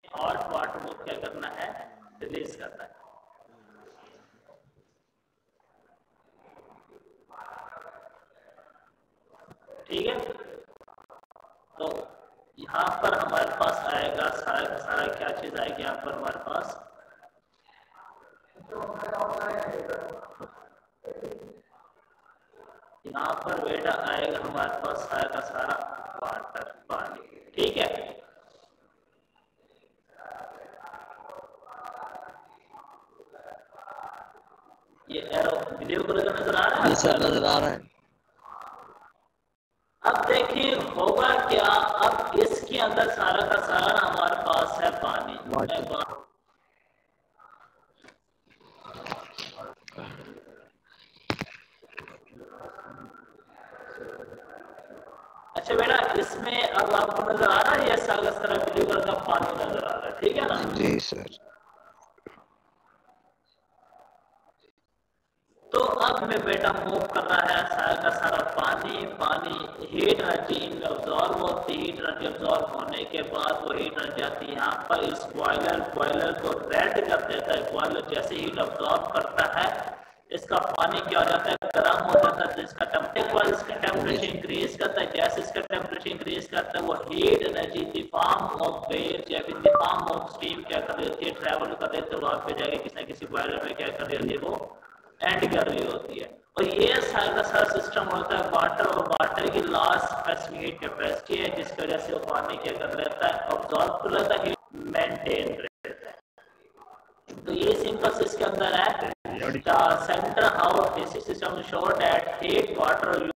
Hot water को क्या करना है, रिलीज करना है। ठीक है, तो यहाँ पर हमारे पास आएगा सारा सारा क्या चीज आएगी यहाँ पर हमारे पास, यहाँ पर बेटा आएगा हमारे पास सारा सारा वाटर, पानी। ठीक है, ये एरो ब्लू कलर का नजर आ रहा है सर? नजर आ रहा है। अब देखिए होगा क्या, अब इसके अंदर सारा का सारा हमारे पास है पानी। अच्छा बेटा, इसमें अब आपको नजर आ रहा है, ऐसा इस तरह ब्लू कलर का पानी नजर आ रहा है, ठीक है ना? जी सर। तो अब हमें बेटा मूव करना है सारा का सारा पानी। पानी हीट एनर्जी इनमें अब्जॉर्ब होती है, हीट एनर्जी अब्जॉर्ब होने के बाद वो हीट एनर्जी आती है यहाँ पर इस बॉयलर को रेड कर देता है। बॉयलर जैसे हीट अब्जॉर्ब करता है, इसका पानी क्या हो जाता है, गर्म हो जाता है। इसका टेम्परेचर इंक्रीज करता है। जैसे इसका टेम्परेचर इंक्रीज करता है, वो heat energy in the form of waves या in the form of steam क्या कर देती है, ट्रैवल कर देते हैं, वहां पे जाके किसी न किसी बॉयलर में क्या कर देती है, वो एंड कर रही होती है। और ये सारा सारा सिस्टम होता है वाटर, और वाटर की लास्ट स्पेसिफिक कैपेसिटी है, जिसकी वजह से वो पानी क्या कर लेता है, ऑब्जॉर्ब कर लेता है, मेंटेन रहता है। तो ये सिंपल इसके अंदर है। Centre how basic system show that heat water